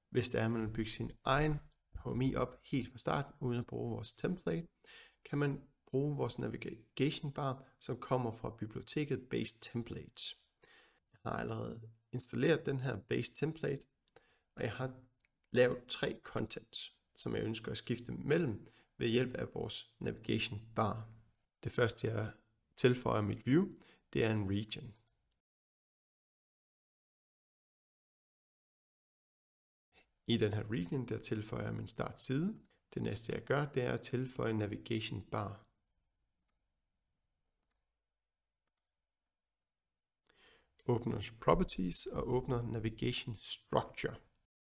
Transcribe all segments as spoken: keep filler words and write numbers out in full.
Hvis der er, man vil bygge sin egen H M I op helt fra starten, uden at bruge vores template, kan man bruge vores navigation bar, som kommer fra biblioteket Base Templates. Jeg har allerede installeret den her Base Template, og jeg har lavet tre contents, som jeg ønsker at skifte mellem ved hjælp af vores navigation bar. Det første, jeg tilføjer mit view, det er en region. I den her region, der tilføjer jeg min startside. Det næste, jeg gør, det er at tilføje navigation bar. Åbner properties og åbner navigation structure.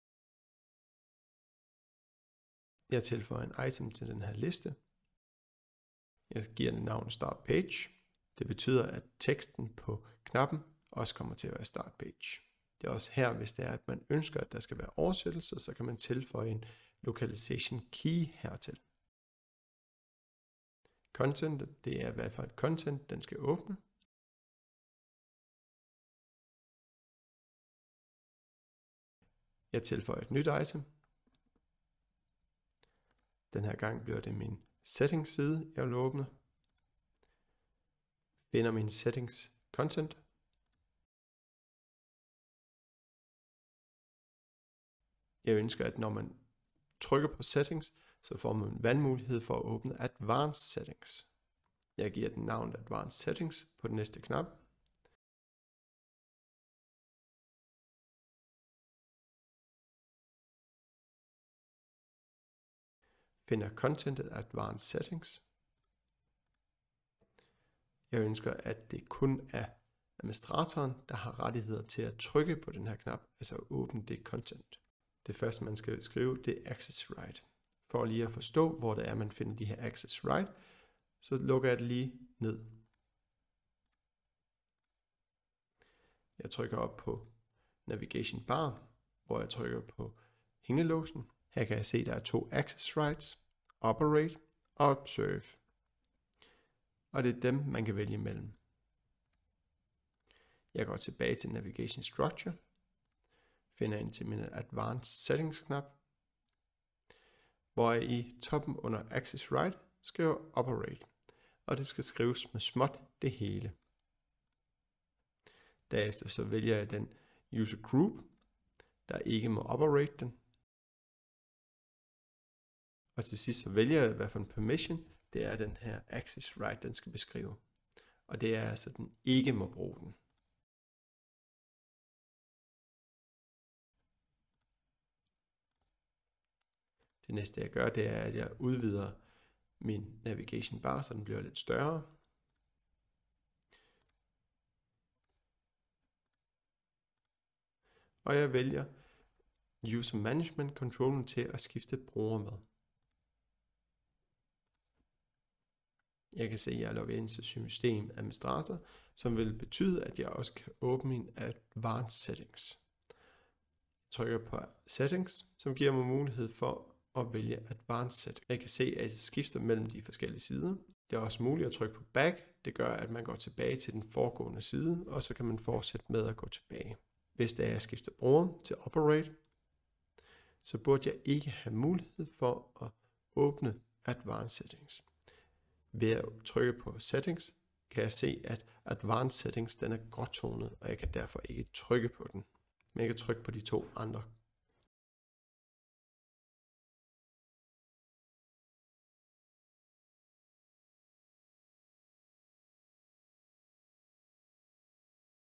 Jeg tilføjer en item til den her liste. Jeg giver den navn start page. Det betyder, at teksten på knappen også kommer til at være start page. Det er også her, hvis det er, at man ønsker, at der skal være oversættelse, så kan man tilføje en localization key hertil. Content, det er hvad for et content, den skal åbne. Jeg tilføjer et nyt item. Den her gang bliver det min settings side, jeg vil åbne. Finder min settings content. Jeg ønsker, at når man trykker på settings, så får man valgmulighed for at åbne advanced settings. Jeg giver den navn advanced settings på den næste knap. Finder contentet advanced settings. Jeg ønsker, at det kun er administratoren, der har rettigheder til at trykke på den her knap, altså åbne det content. Det første, man skal skrive, det er access right. For lige at forstå, hvor det er, man finder de her access right, så lukker jeg det lige ned. Jeg trykker op på navigation bar, hvor jeg trykker på hængelåsen. Her kan jeg se, at der er to access rights, operate og observe. Og det er dem, man kan vælge imellem. Jeg går tilbage til navigation structure, finder ind til min advanced settings knap, hvor jeg i toppen under access right skriver operate, og det skal skrives med småt det hele. Derefter så vælger jeg den user group, der ikke må operate den. Og til sidst så vælger jeg, hvad for en permission, det er den her access right, den skal beskrive. Og det er altså, at den ikke må bruge den. Det næste jeg gør, det er, at jeg udvider min navigation bar, så den bliver lidt større. Og jeg vælger User Management Controllen til at skifte bruger med. Jeg kan se, at jeg er logget ind til System Administrator, som vil betyde, at jeg også kan åbne min Advanced Settings. Jeg trykker på Settings, som giver mig mulighed for at vælge Advanced Settings. Jeg kan se, at jeg skifter mellem de forskellige sider. Det er også muligt at trykke på Back. Det gør, at man går tilbage til den foregående side, og så kan man fortsætte med at gå tilbage. Hvis det er, at jeg skifter bruger til Operate, så burde jeg ikke have mulighed for at åbne Advanced Settings. Ved at trykke på Settings, kan jeg se, at Advanced Settings den er gråtonet, og jeg kan derfor ikke trykke på den. Men jeg kan trykke på de to andre